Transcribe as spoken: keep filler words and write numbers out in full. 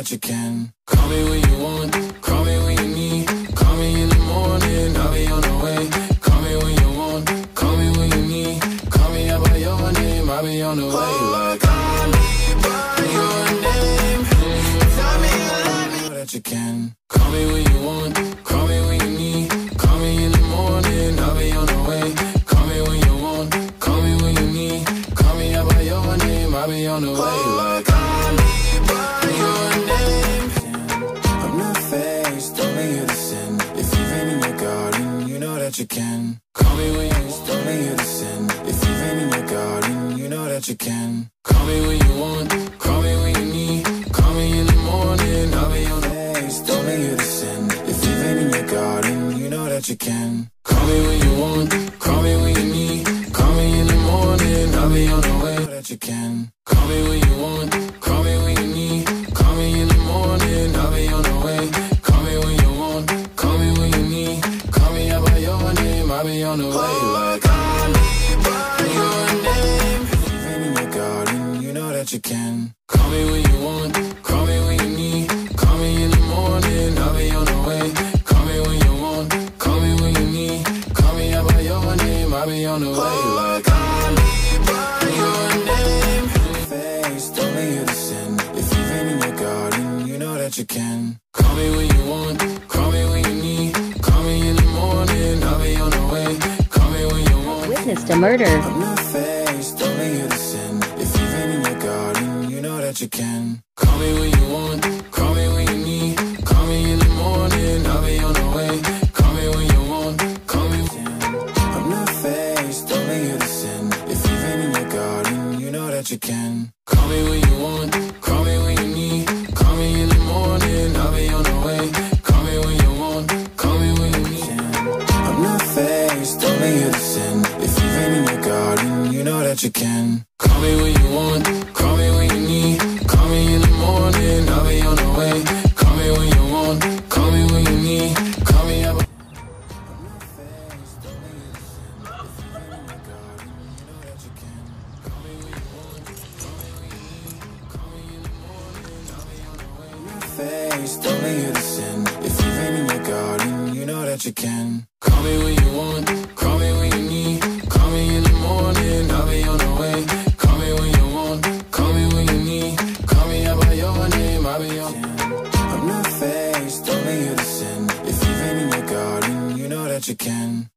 that you can. Call me when you want, call me when you need. Call me in the morning, I'll be on the way. Call me when you want, call me when you need. Call me out by your name, I'll be on the way. Like, call me by your name. Tell me you love me that you can. Call me when you want, call me when you need. Call me in the morning, I'll be on the way. Call me when you want, call me when you need. Call me out by your name, I'll be on the way. Like, call me by your name. I'm not faced, only you're the sin. If you've been in your garden, you know that you can. Call me when you only you're the sin. If you've been in your garden, you know that you can. Call me when you want, call me when you need. Call me in the morning, I'll be on the face. Only you're the sin. If you've been in your garden, you know that you can. Call me when you want, call me when you need. Call me in the morning, I'll be on the way. That you can. Call me when you want, call me when you need. Call me in the morning, I'll be on the way. Call me when you want, call me when you need. Call me out by your name, I'll be on the way. Like, call me by your name. If you've been in your garden, you know that you can. Call me when you want, call me when you need. Call me in the morning, I'll be on the way. Call me when you want, call me when you need. Call me out by your name, I'll be on the way. Like, call me by your name. Faced, only you're the sin. If you've been in your garden, you know that you can. Call me when you want, call me when you need. Call me in the morning, I'll be on the way. Call me when you want. Witnessed a murder. I'm not faced, only you're the sin. If you've been in your garden, you know that you can. Call me when you want, call me when you need. Call me in the morning, I'll be on the way. Call me when you want, call me when you can. I'm not faced, only you're the sin. If you've been in your garden, you know that you can. Call me when you want, call me when you need. Call me in the morning, I'll be on the way. Call me when you want, call me when you need. I'm not faced, only you're the sin. If you've been in your garden, you know that you can. Call me when you want, call me when you need. Call me in the morning, I'll be on the way. Call me when you want, call me when you need. Call me up. Faced, only you're the sin. If you've been in your garden, you know that you can. Call me when you want, call me when you need. Call me in the morning, I'll be on the way. Call me when you want, call me when you need. Call me out by your name, I'll be on. I'm not faced, only you're the sin. If you've been in your garden, you know that you can.